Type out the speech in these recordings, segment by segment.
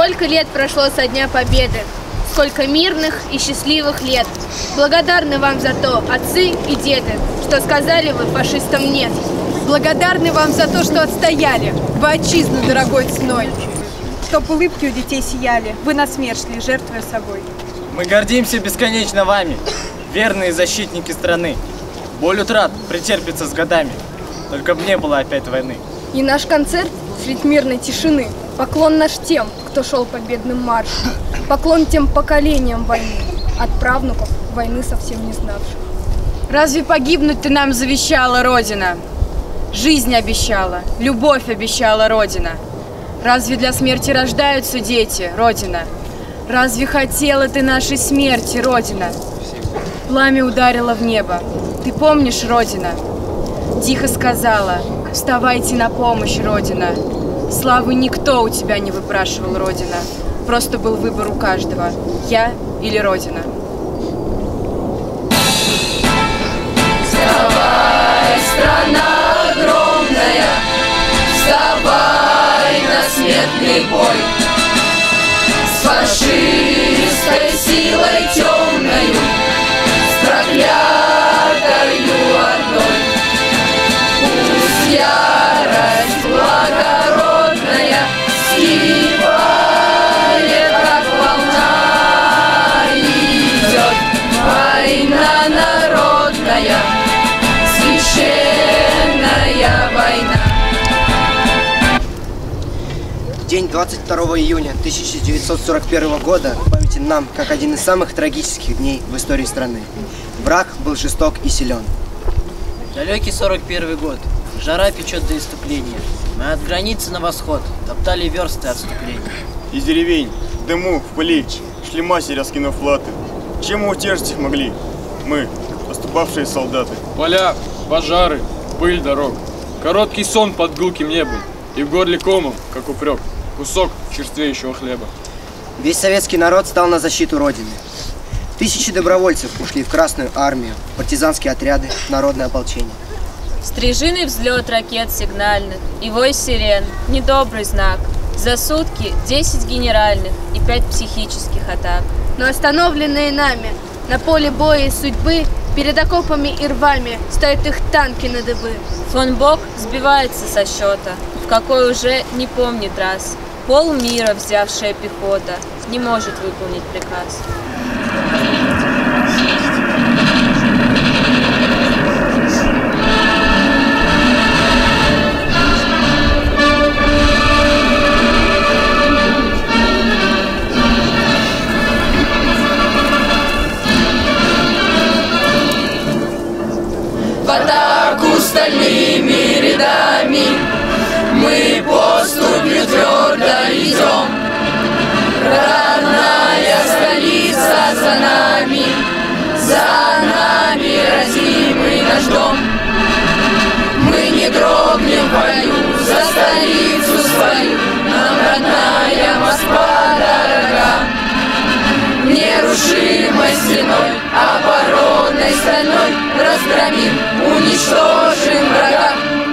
Сколько лет прошло со дня Победы, сколько мирных и счастливых лет. Благодарны вам за то, отцы и деды, что сказали вы фашистам нет. Благодарны вам за то, что отстояли вы отчизну дорогой ценой, чтоб улыбки у детей сияли, вы на смерть шли, жертвуя собой. Мы гордимся бесконечно вами, верные защитники страны. Боль утрат претерпится с годами, только б не было опять войны. И наш концерт средь мирной тишины поклон наш тем, кто шел победным маршем, поклон тем поколениям войны, от правнуков войны совсем не знавших. Разве погибнуть ты нам завещала, Родина? Жизнь обещала, любовь обещала, Родина. Разве для смерти рождаются дети, Родина? Разве хотела ты нашей смерти, Родина? Пламя ударило в небо. Ты помнишь, Родина? Тихо сказала: вставайте на помощь, Родина. Славы никто у тебя не выпрашивал, Родина. Просто был выбор у каждого: я или Родина. Вставай, страна огромная, вставай на смертный бой. С фашистской силой темною, с проклятою ордой. Пусть ярость благородная скипает, как волна идет. Война народная, священная война. День 22 июня 1941 года памятен нам как один из самых трагических дней в истории страны. Враг был жесток и силен. Далекий 41 год. Жара печет до иступления. Мы от границы на восход топтали версты отступления. Из деревень, в дыму, в пыли шли матери, раскинув латы. Чем мы утешить их могли? Мы, поступавшие солдаты. Поля, пожары, пыль дорог. Короткий сон под гулким небом. И в горле комом, как упрек, кусок черствеющего хлеба. Весь советский народ стал на защиту Родины. Тысячи добровольцев ушли в Красную армию, в партизанские отряды, в народное ополчение. Стрижиный взлет ракет сигнальных и вой сирен – недобрый знак. За сутки 10 генеральных и 5 психических атак. Но остановленные нами на поле боя и судьбы, перед окопами и рвами стоят их танки на дыбы. Фон Бок сбивается со счета, в какой уже не помнит раз. Полмира взявшая пехота не может выполнить приказ. В атаку стальными рядами мы поступью твердо идем. Родная столица за нами родимый наш дом. Мы не дрогнем в бою за столицу свою, нам родная Москва дорога. Нерушимой стеной, оборонной стальной разгромим, уничтожим врага.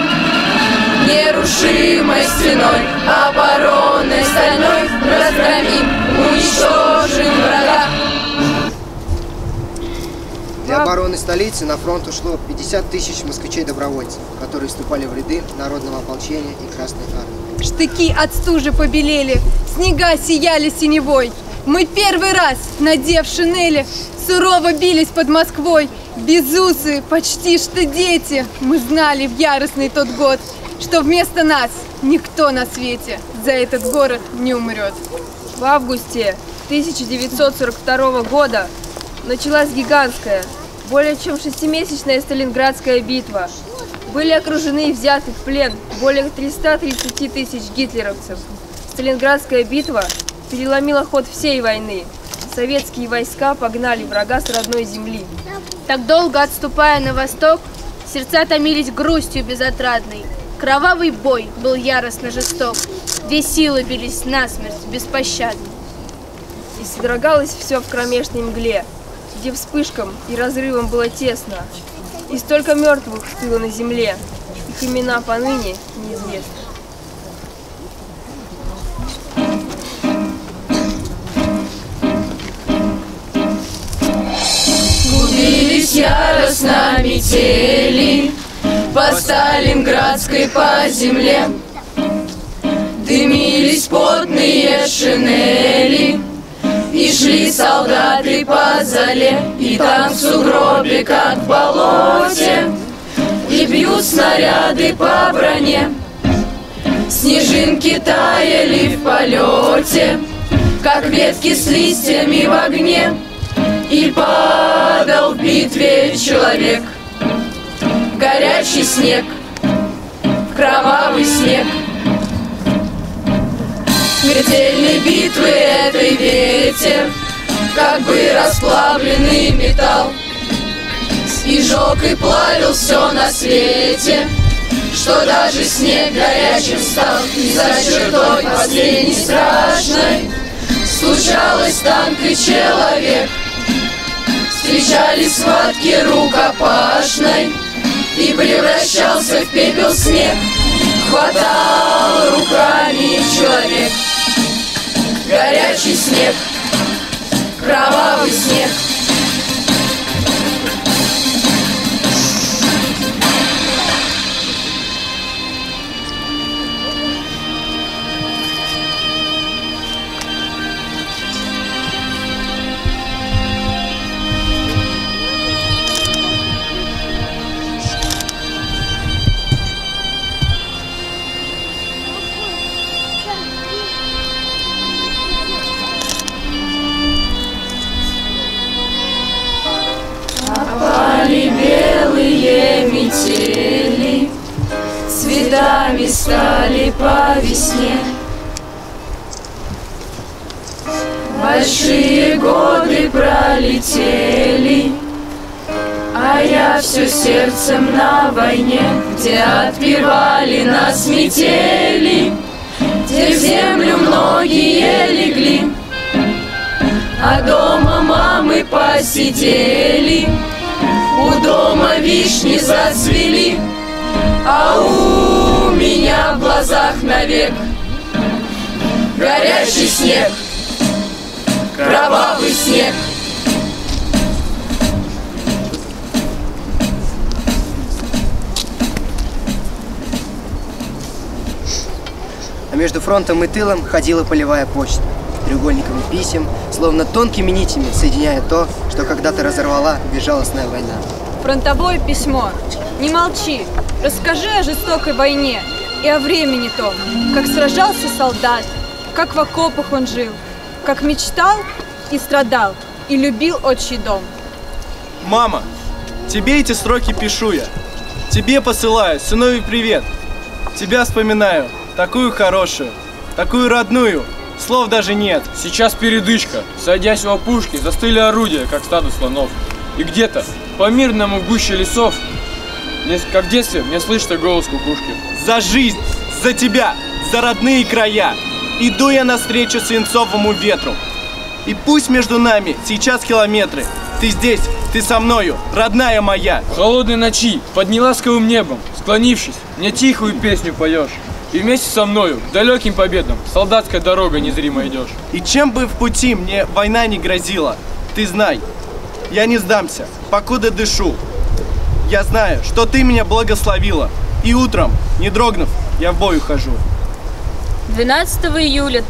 Нерушимой стеной, оборонной стальной разгромим, уничтожим врага. Для обороны столицы на фронт ушло 50 тысяч москвичей-добровольцев, которые вступали в ряды народного ополчения и Красной армии. Штыки от стужи побелели, снега сияли синевой. Мы первый раз, надев шинели, сурово бились под Москвой. Безусые, почти что дети, мы знали в яростный тот год, что вместо нас никто на свете за этот город не умрет. В августе 1942 года началась гигантская, более чем 6-месячная Сталинградская битва. Были окружены и взяты в плен более 330 тысяч гитлеровцев. Сталинградская битва переломила ход всей войны. Советские войска погнали врага с родной земли. Так долго отступая на восток, сердца томились грустью безотрадной. Кровавый бой был яростно жесток. Две силы бились насмерть, беспощадно. И содрогалось все в кромешной мгле, где вспышкам и разрывам было тесно. И столько мертвых было на земле, их имена поныне неизвестны. Неслись яростно метели по Сталинградской по земле. Дымились потные шинели, и шли солдаты по зале, и там в сугробе, как в болоте, и бьют снаряды по броне. Снежинки таяли в полете, как ветки с листьями в огне, и падал в битве человек. Горячий снег, кровавый снег. Смертельной битвы этой ветер, как бы расплавленный металл, и жег и плавил все на свете, что даже снег горячим стал. И за чертой последней страшной случалось танк и человек. Встречались схватки рукопашной, и превращался в пепел снег. Хватал руками человек. Горячий снег, кровавый снег. Белые метели цветами стали по весне. Большие годы пролетели, а я все сердцем на войне, где отбивали нас метели, где в землю многие легли, а дома мамы посидели. У дома вишни зацвели, а у меня в глазах навек горячий снег, кровавый снег. А между фронтом и тылом ходила полевая почта, треугольниками писем, словно тонкими нитями, соединяя то, что когда-то разорвала безжалостная война. Фронтовое письмо. Не молчи, расскажи о жестокой войне и о времени том, как сражался солдат, как в окопах он жил, как мечтал и страдал, и любил отчий дом. Мама, тебе эти строки пишу я. Тебе посылаю сыновий привет. Тебя вспоминаю, такую хорошую, такую родную. Слов даже нет. Сейчас передышка. Сойдясь у опушки, застыли орудия, как стадо слонов. И где-то, по мирному в гуще лесов, как в детстве, мне слышится голос кукушки. За жизнь, за тебя, за родные края иду я навстречу свинцовому ветру. И пусть между нами сейчас километры. Ты здесь, ты со мною, родная моя. В холодной ночи, под неласковым небом, склонившись, мне тихую песню поешь. И вместе со мною, к далеким победам, солдатская дорога незримо идешь. И чем бы в пути мне война не грозила, ты знай, я не сдамся, покуда дышу. Я знаю, что ты меня благословила, и утром, не дрогнув, я в бой ухожу. 12 июля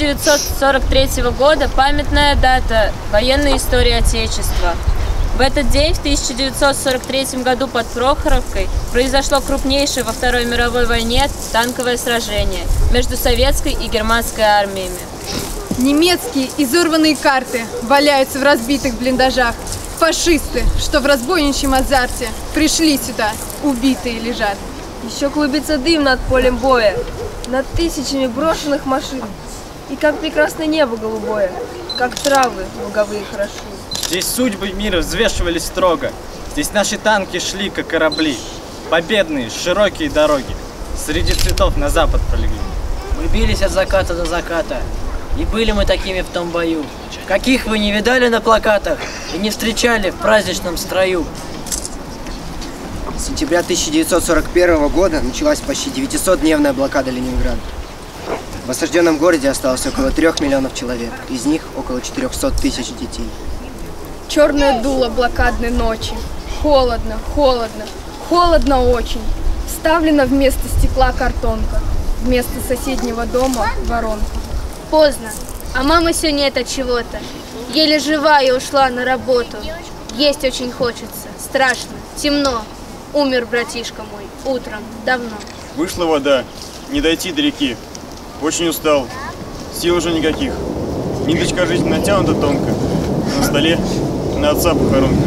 1943 года памятная дата военной истории Отечества. В этот день, в 1943 году под Прохоровкой, произошло крупнейшее во Второй мировой войне танковое сражение между советской и германской армиями. Немецкие изорванные карты валяются в разбитых блиндажах. Фашисты, что в разбойничьем азарте пришли сюда, убитые лежат. Еще клубится дым над полем боя, над тысячами брошенных машин. И как прекрасно небо голубое, как травы луговые хороши. Здесь судьбы мира взвешивались строго. Здесь наши танки шли, как корабли. Победные, широкие дороги. Среди цветов на запад пролегли. Мы бились от заката до заката. И были мы такими в том бою. Каких вы не видали на плакатах и не встречали в праздничном строю. С сентября 1941 года началась почти 900-дневная блокада Ленинграда. В осажденном городе осталось около 3 миллионов человек, из них около 400 тысяч детей. Черное дуло блокадной ночи. Холодно, холодно, холодно очень. Вставлена вместо стекла картонка. Вместо соседнего дома воронка. Поздно, а мамы все нет от чего-то. Еле жива и ушла на работу. Есть очень хочется, страшно, темно. Умер братишка мой утром, давно. Вышла вода, не дойти до реки. Очень устал, сил уже никаких. Ниточка жизни натянута тонко. На столе на отца похоронка.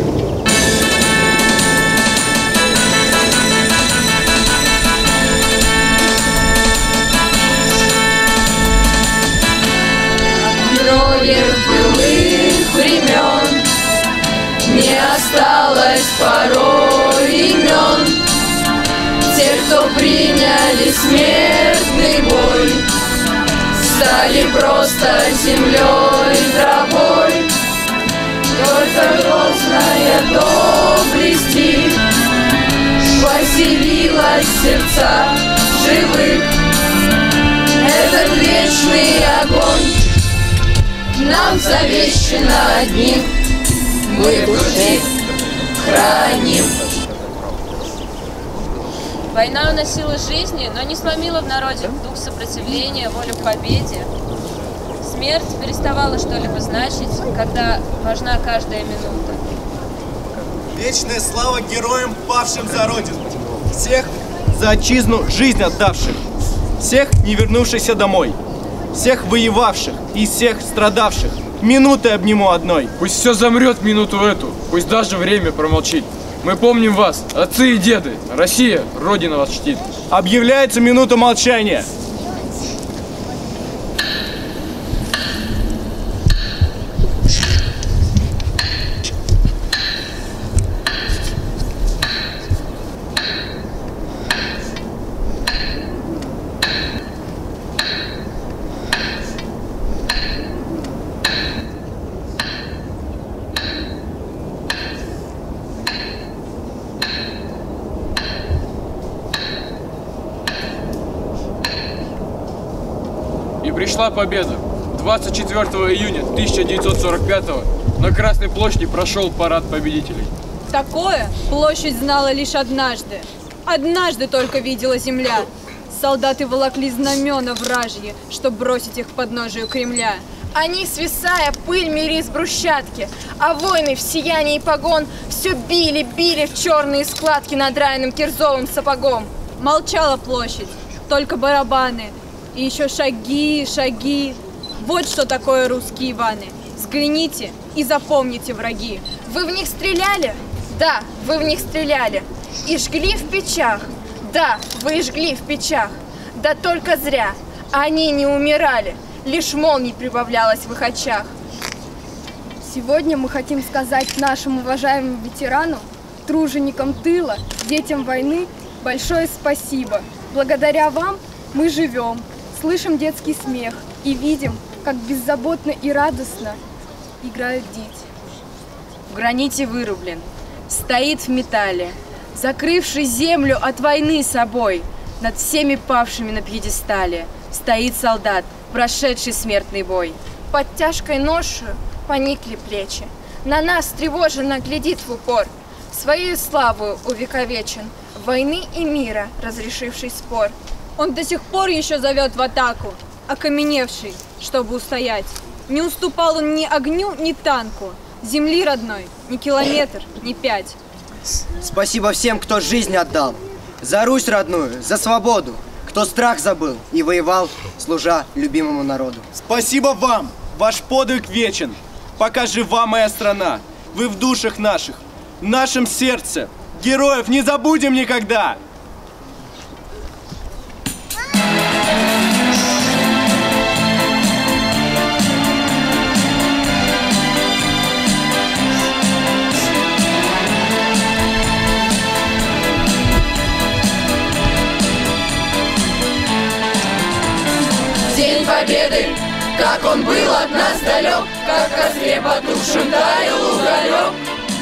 Героев былых времен не осталось порой имен. Те, кто приняли смертный бой, стали просто землей, травой. Только грозная доблести поселилась в сердцах живых. Этот вечный огонь нам завещено одним, мы в груди храним. Война уносила жизни, но не сломила в народе дух сопротивления, волю к победе. Смерть переставала что-либо значить, когда важна каждая минута. Вечная слава героям, павшим за Родину. Всех за отчизну жизнь отдавших. Всех не вернувшихся домой. Всех воевавших и всех страдавших. Минуты обниму одной. Пусть все замрет в минуту эту, пусть даже время промолчит. Мы помним вас, отцы и деды. Россия, Родина вас чтит. Объявляется минута молчания. Пришла победа. 24 июня 1945 на Красной площади прошел парад победителей. Такое площадь знала лишь однажды. Однажды только видела земля. Солдаты волокли знамена вражьи, чтоб бросить их к подножию Кремля. Они, свисая, пыль мели с брусчатки, а воины в сиянии погон все били в черные складки надраенным кирзовым сапогом. Молчала площадь, только барабаны. И еще шаги, шаги. Вот что такое русские Иваны. Взгляните и запомните, враги. Вы в них стреляли? Да, вы в них стреляли. И жгли в печах? Да, вы жгли в печах. Да только зря. Они не умирали. Лишь молний прибавлялось в их очах. Сегодня мы хотим сказать нашим уважаемым ветерану, труженикам тыла, детям войны большое спасибо. Благодаря вам мы живем. Слышим детский смех и видим, как беззаботно и радостно играют дети. В граните вырублен, стоит в металле, закрывший землю от войны собой. Над всеми павшими на пьедестале стоит солдат, прошедший смертный бой. Под тяжкой ношею поникли плечи, на нас тревоженно глядит в упор. Своей славою увековечен войны и мира разрешивший спор. Он до сих пор еще зовет в атаку, окаменевший, чтобы устоять. Не уступал он ни огню, ни танку, земли родной, ни километр, ни 5. Спасибо всем, кто жизнь отдал, за Русь родную, за свободу, кто страх забыл и воевал, служа любимому народу. Спасибо вам, ваш подвиг вечен, пока жива моя страна, вы в душах наших, в нашем сердце, героев не забудем никогда. День Победы, как он был от нас далек, как в костре потухшем таял уголек.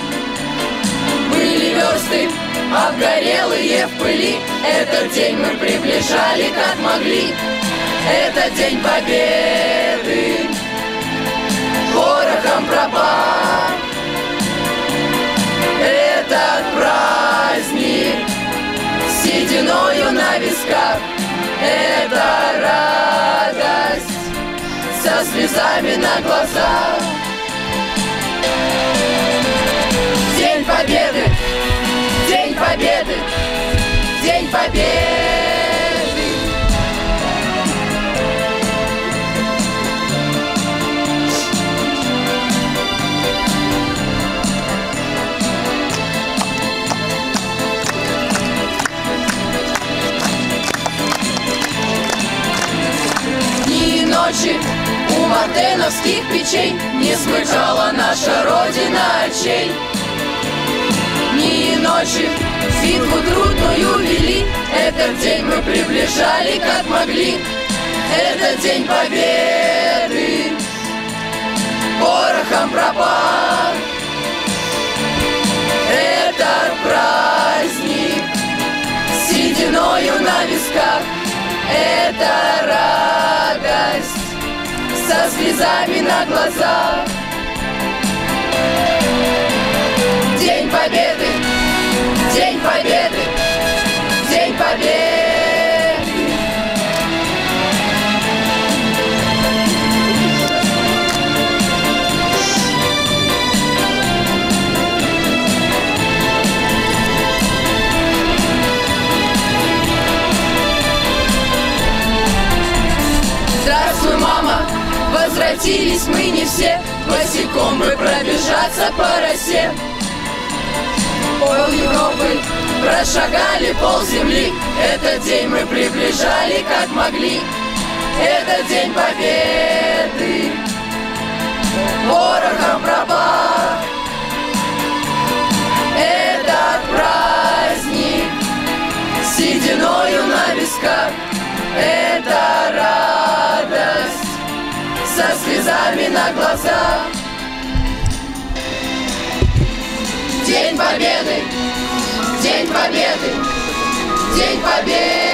Были версты, обгорелые в пыли, этот день мы приближали как могли. Это День Победы, порохом пропах, сединою на висках. Это радость со слезами на глазах. День Победы, День Победы, День Победы. Дни и ночи у мартеновских печей не смыкала наша Родина очей. Дни и ночи битву трудную вели, этот день мы приближали как могли. Это день Победы, порохом пропах. Это праздник с сединою на висках. Это радость со слезами на глазах. День Победы, День Победы, День Победы. Здравствуй, мама, возвратились мы не все, босиком бы пробежаться по росе. Пол Европы прошагали полземли, этот день мы приближали как могли. Это день Победы, порохом пропах. Этот праздник с сединою на висках. Это радость со слезами на глазах. День Победы, День Победы, День Победы.